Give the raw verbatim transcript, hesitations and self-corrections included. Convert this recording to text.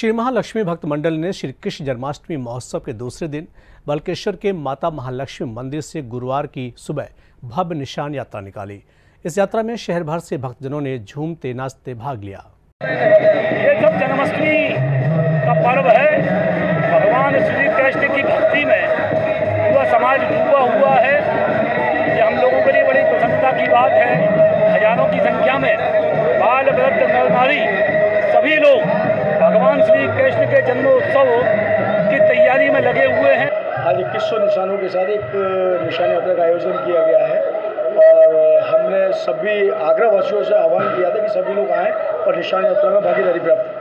श्री महालक्ष्मी भक्त मंडल ने श्री कृष्ण जन्माष्टमी महोत्सव के दूसरे दिन बलकेश्वर के माता महालक्ष्मी मंदिर से गुरुवार की सुबह भव्य निशान यात्रा निकाली। इस यात्रा में शहर भर से भक्तजनों ने झूमते नाचते भाग लिया। ये जब जन्माष्टमी का पर्व है, भगवान श्री कृष्ण की भक्ति में पूरा समाज डूबा हुआ है। ये हम लोगों के लिए बड़ी प्रसन्नता की बात है। हजारों की संख्या में बाल वृद्ध नर नारी सभी लोग भगवान श्री कृष्ण के जन्मोत्सव की तैयारी में लगे हुए हैं। आज इक्कीस सौ निशानों के साथ एक निशान यात्रा का आयोजन किया गया है और हमने सभी आग्रहवासियों से आह्वान किया था कि सभी लोग आएँ और निशान यात्रा में भागीदारी प्राप्त करें।